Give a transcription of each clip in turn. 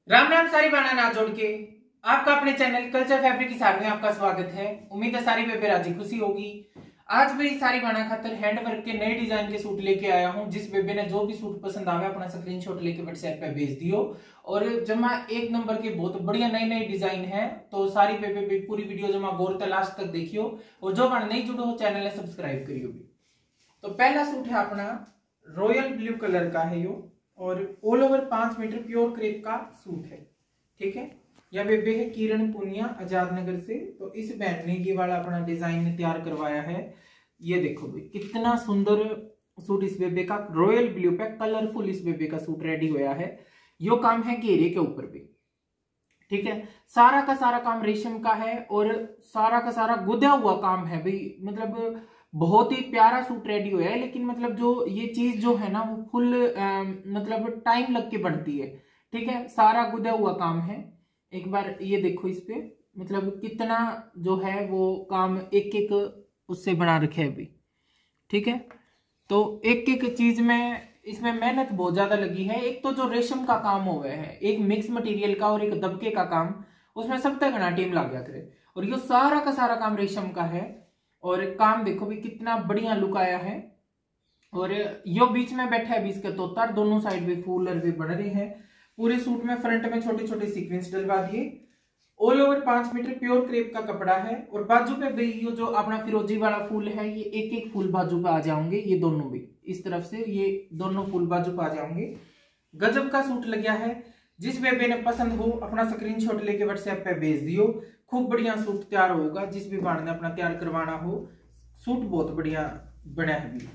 राम राम सारी बाणा ना जोड़ के आपका अपने चैनल कल्चर फैब्रिक की साथ में आपका स्वागत है। उम्मीद है सारी बेबे राजी खुशी होगी। आज भी सारी बाणा खातर हैंडवर्क के नए डिजाइन के सूट लेके आया हूं। जिस बेबे ने जो भी सूट पसंद आवे अपना स्क्रीनशॉट लेके व्हाट्सएप पे भेज दियो। और जमा एक नंबर के बहुत बढ़िया नए नए डिजाइन है, तो सारी बेबे भी पूरी वीडियो जमा गौर तक लास्ट तक देखियो। और जो बाण नहीं जुड़ो हो चैनल ने सब्सक्राइब करियो भी। तो पहला सूट है अपना रॉयल ब्लू कलर का है यो, और all over 5 metre pure crepe का सूट है। ठीक है, यह बेबे है किरण पुनिया आजाद नगर से। तो इस बहन ने ये वाला अपना डिजाइन तैयार करवाया है। ये देखो भाई कितना सुंदर सूट इस बेबे का, रॉयल ब्लू पे कलरफुल इस बेबे का सूट रेडी होया है। यो काम है घेरे के ऊपर भी। ठीक है, सारा का सारा काम रेशम का है और सारा का सारा गुदा हुआ काम है भाई। मतलब बहुत ही प्यारा सूट रेडी हुआ है, लेकिन मतलब जो ये चीज जो है ना वो फुल मतलब टाइम लग के बनती है। ठीक है, सारा गुदा हुआ काम है। एक बार ये देखो इस पे, मतलब कितना जो है वो काम एक एक उससे बना रखे है अभी। ठीक है, तो एक एक चीज में इसमें मेहनत बहुत ज्यादा लगी है। एक तो जो रेशम का काम हो गया है, एक मिक्स मटेरियल का और एक दबके का काम, उसमें सब तक घना टीम लग गया करे। और ये सारा का सारा काम रेशम का है। और काम देखो भी कितना बढ़िया लुक आया है। और यो बीच में बैठा है बीच के तोता, दोनों साइड भी फूल और भी बन रहे हैं। पूरे सूट में फ्रंट में छोटे छोटे सीक्वेंस डलवा दिए। All over 5 metre pure crepe का कपड़ा है। और बाजू पे भी ये जो अपना फिरोजी वाला फूल है, ये एक एक फूल बाजू पे आ जाएंगे। ये दोनों भी इस तरफ से ये दोनों फूल बाजू पे आ जाएंगे। गजब का सूट लग गया है। जिस बेबे ने पसंद हो अपना स्क्रीनशॉट लेके व्हाट्सएप पे भेज दियो। खूब बढ़िया सूट तैयार होगा। जिस भी बाण ने अपना तैयार करवाना हो, सूट बहुत बढ़िया बना है भी।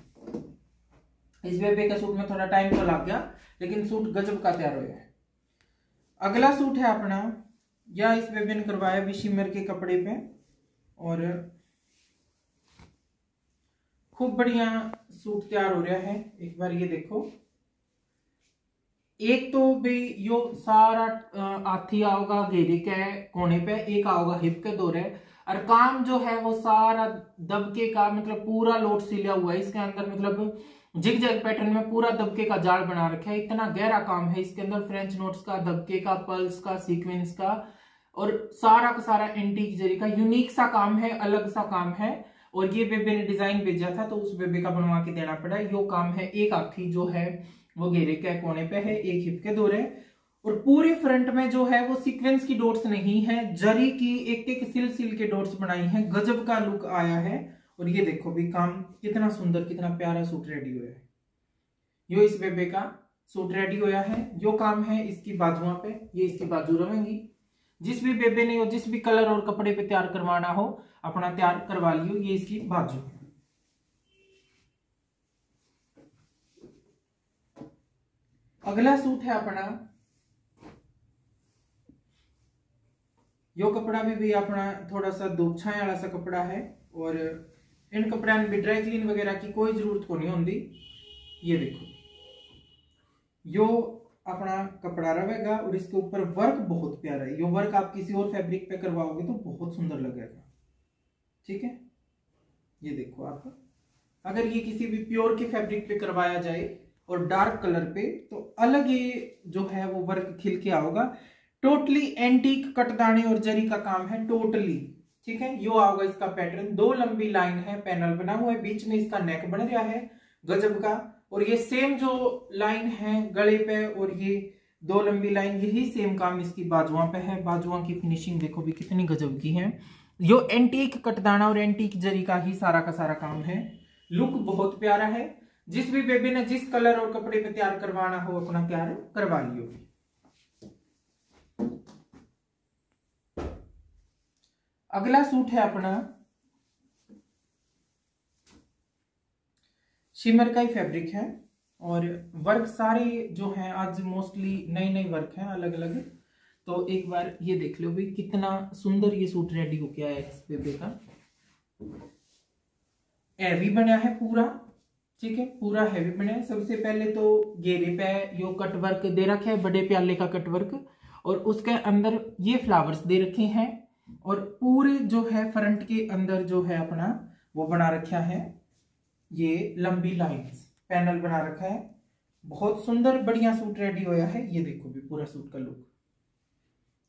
इस बेबे का सूट में थोड़ा टाइम तो लग गया, लेकिन सूट गजब का तैयार हुआ है। अगला सूट है अपना, या इस बेबे ने करवाया भी शिमर के कपड़े पे। और खूब बढ़िया सूट तैयार हो रहा है। एक बार ये देखो, एक तो भी यो सारा हाथी आओगा घेरे के कोने पे, एक आओगा हिप के दौरे। और काम जो है वो सारा दबके का, मतलब पूरा लोट सिला हुआ है इसके अंदर। मतलब जिग जैग पैटर्न में पूरा दबके का जाल बना रखा है। इतना गहरा काम है इसके अंदर, फ्रेंच नोट्स का, दबके का, पल्स का, सीक्वेंस का, और सारा का सारा एंटीक जरी का यूनिक सा काम है, अलग सा काम है। और ये बेबे ने डिजाइन भेजा था तो उस बेबे का बनवा के देना पड़ा। यो काम है, एक हाथी जो है वो घेरे के कोने पे है, एक हिप के दौरे। और पूरे फ्रंट में जो है वो सीक्वेंस की डॉट्स नहीं है, जरी की एक एक सिल सिल के डॉट्स बनाई है। गजब का लुक आया है। और ये देखो भी काम कितना सुंदर, कितना प्यारा सूट रेडी हुआ है। यो इस बेबे का सूट रेडी होया है। जो काम है इसकी बाजुओं पे, ये इसकी बाजू रहेंगी। जिस भी बेबे ने जिस भी कलर और कपड़े पे तैयार करवाना हो अपना तैयार करवा लियो। ये इसकी बाजू। अगला सूट है अपना, यो कपड़ा भी अपना थोड़ा सा धूप छाया वाला सा कपड़ा है। और इन कपड़ा में भी ड्राई क्लीन वगैरह की कोई जरूरत को नहीं होती। ये देखो यो अपना कपड़ा रहेगा और इसके ऊपर वर्क बहुत प्यारा है। यो वर्क आप किसी और फैब्रिक पे करवाओगे तो बहुत सुंदर लगेगा। ठीक है, ये देखो आप अगर ये किसी भी प्योर के फैब्रिक पे करवाया जाए और डार्क कलर पे, तो अलग ये जो है वो वर्क खिल के आओगा। टोटली एंटीक कटदाने और जरी का काम है टोटली। ठीक है, यो आओगा इसका पैटर्न। 2 लंबी लाइन है, पैनल बना हुआ है, बीच में इसका नेक बन रहा है गजब का। और ये सेम जो लाइन है गले पे और ये 2 लंबी लाइन, यही सेम काम इसकी बाजुओं पे है। बाजुओं की फिनिशिंग देखो भी कितनी गजब की है। यो एंटीक कटदाना और एंटीक जरी का ही सारा का सारा काम है। लुक बहुत प्यारा है। जिस भी बेबी ने जिस कलर और कपड़े पे तैयार करवाना हो अपना तैयार करवा लियो। अगला सूट है अपना शिमर का ही फैब्रिक है। और वर्क सारे जो है आज मोस्टली नए नए वर्क हैं अलग अलग। तो एक बार ये देख लो भी कितना सुंदर ये सूट रेडी हो गया है इस बेबे का। हैवी बना है पूरा। ठीक है, पूरा हैवी बना है। सबसे पहले तो घेरे पे यो कट वर्क दे रखा है, बड़े प्याले का कट वर्क, और उसके अंदर ये फ्लावर्स दे रखे हैं। और पूरे जो है फ्रंट के अंदर जो है अपना वो बना रखा है, ये लंबी लाइंस पैनल बना रखा है। बहुत सुंदर बढ़िया सूट रेडी होया है। ये देखो भी पूरा सूट का लुक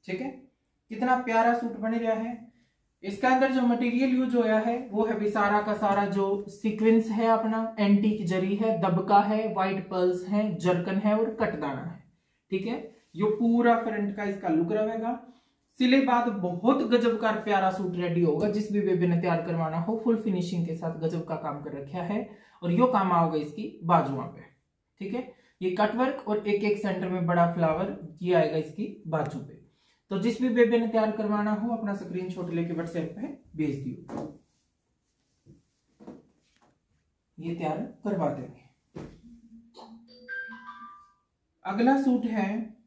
ठीक है, कितना प्यारा सूट बन रहा है। इसके अंदर जो मटेरियल यूज होया है वो है भी सारा का सारा जो सीक्वेंस है अपना एंटीक जरी है, दबका है, व्हाइट पर्ल्स है, जरकन है और कटदाना है। ठीक है, ये पूरा फ्रंट का इसका लुक रहेगा। सिले बाद बहुत गजब का प्यारा सूट रेडी होगा। जिस भी बेबी ने तैयार करवाना हो फुल फिनिशिंग के साथ गजब का काम कर रखा है। और यो काम आओगे इसकी बाजुओं पे। ठीक है, ये कटवर्क और एक एक सेंटर में बड़ा फ्लावर ये आएगा इसकी बाजू पे। तो जिस भी बेबी ने तैयार करवाना हो अपना स्क्रीनशॉट लेके व्हाट्सएप पे भेज दियो, ये तैयार करवा देंगे। अगला सूट है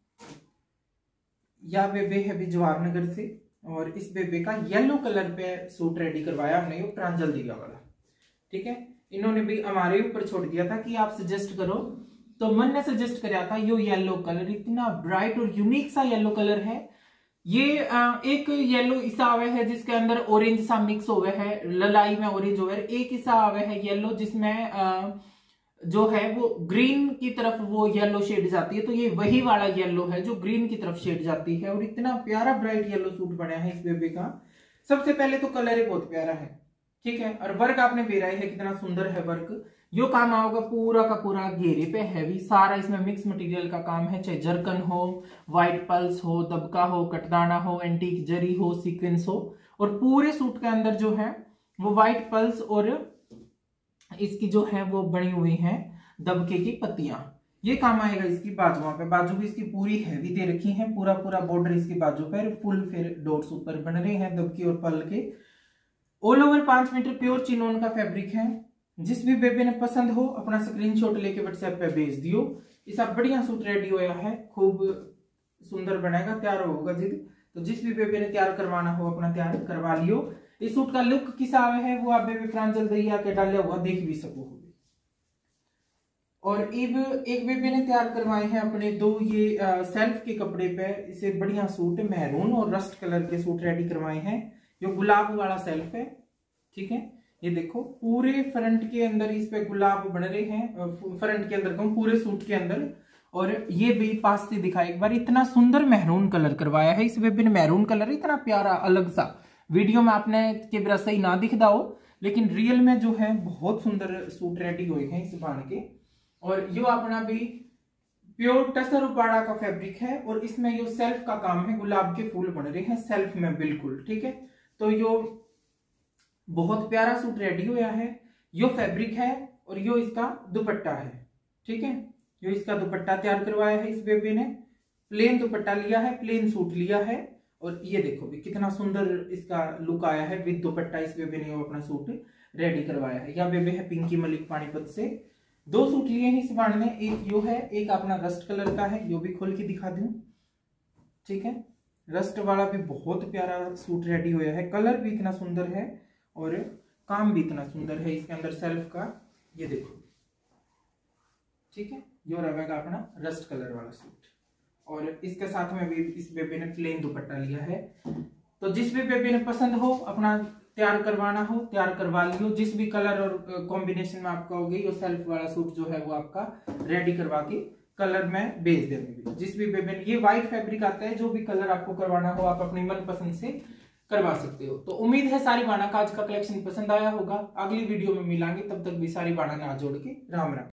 या बेबे है भी जवाहरनगर से और इस बेबे का येलो कलर पे सूट रेडी करवाया हमने, ये प्रांजल दिया वाला। ठीक है, इन्होंने भी हमारे ऊपर छोड़ दिया था कि आप सजेस्ट करो, तो मन ने सजेस्ट कराया था। यो येलो कलर इतना ब्राइट और यूनिक सा येलो कलर है। ये एक येलो ऐसा आवे है जिसके अंदर ऑरेंज सा मिक्स हुआ है, ललाई में ऑरेंज हुआ है। एक ऐसा आवे है येलो जिसमें जो है वो ग्रीन की तरफ वो येलो शेड जाती है। तो ये वही वाला येलो है जो ग्रीन की तरफ शेड जाती है और इतना प्यारा ब्राइट येलो सूट बना है इस बेबी का। सबसे पहले तो कलर ही बहुत प्यारा है। ठीक है, और वर्क आपने बेरा है कितना सुंदर है वर्क। यो काम आओगा पूरा का पूरा घेरे पे हैवी, सारा इसमें मिक्स मटेरियल का काम है, चाहे जरकन हो, व्हाइट पल्स हो, दबका हो, कटदाना हो, एंटीक जरी हो, सीक्वेंस हो। और पूरे सूट के अंदर जो है वो व्हाइट पल्स और इसकी जो है वो बनी हुई है दबके की पत्तियां। ये काम आएगा इसकी बाजुओं पे। बाजू भी इसकी पूरी हैवी दे रखी है, पूरा पूरा बॉर्डर इसकी बाजू पर फुल फिर डॉट्स ऊपर बन रहे हैं दबके और पल के। All over 5 metre pure chinon का फैब्रिक है। जिस भी बेबी ने पसंद हो अपना स्क्रीनशॉट लेके व्हाट्सएप पे भेज दियो। इस बढ़िया सूट रेडी होया है, खूब सुंदर बनेगा, तैयार होगा जिद। तो जिस भी बेबी ने तैयार करवाना हो अपना तैयार करवा लियो। इस सूट का लुक किसा आवे है वो आप बेबी प्रांजल दहिया के डाले हुआ देख भी सको। और एक बेबी ने तैयार करवाए हैं अपने 2 ये सेल्फ के कपड़े पे इसे बढ़िया सूट मैरून और रस्ट कलर के सूट रेडी करवाए हैं। जो गुलाब वाला सेल्फ है। ठीक है, ये देखो पूरे फ्रंट के अंदर इस पे गुलाब बन रहे हैं, फ्रंट के अंदर कहूं पूरे सूट के अंदर। और ये भी पास से दिखा एक बार, इतना सुंदर मैरून कलर करवाया है इस बेबी ने। मैरून कलर इतना प्यारा अलग सा, वीडियो में आपने के बिरा सही ना दिखता हो लेकिन रियल में जो है बहुत सुंदर सूट रेडी हुए हैं इस बाण के। और यो अपना भी प्योर टसर उपाड़ा का फैब्रिक है और इसमें यो सेल्फ का काम है, गुलाब के फूल बन रहे हैं सेल्फ में बिल्कुल। ठीक है, तो यो बहुत प्यारा सूट रेडी हुआ है। यो फैब्रिक है और यो इसका दुपट्टा है। ठीक है, यो इसका दुपट्टा तैयार करवाया है इस बेबी ने। प्लेन दुपट्टा लिया है, प्लेन सूट लिया है। और ये देखो भी कितना सुंदर इसका लुक आया है विद दुपट्टा। इस बेबी ने अपना सूट रेडी करवाया है। यह बेबी है पिंकी मलिक पानीपत से। 2 सूट लिए हैं इस बाण ने, एक यो है, एक अपना रस्ट कलर का है। यो भी खोल के दिखा दूं। ठीक है, रस्ट वाला भी बहुत प्यारा सूट रेडी हुआ है, कलर भी इतना सुंदर है और काम भी इतना सुंदर है इसके अंदर सेल्फ का। ये देखो। ठीक है, यो रहेगा अपना रस्ट कलर वाला सूट और इसके साथ में भी इस बेबी ने प्लेन दुपट्टा लिया है। तो जिस भी बेबी ने पसंद हो अपना तैयार करवाना हो तैयार करवा लियो। जिस भी कलर और कॉम्बिनेशन में आपका होगी यो सेल्फ वाला सूट जो है वो आपका रेडी करवा के कलर में भेज देंगे। जिस भी बेबी ने, ये व्हाइट फैब्रिक आता है, जो भी कलर आपको करवाना हो आप अपनी मन पसंद से करवा सकते हो। तो उम्मीद है सारी बाणा का आज का कलेक्शन पसंद आया होगा। अगली वीडियो में मिलांगे, तब तक भी सारी बाणा ना जोड़ के राम राम।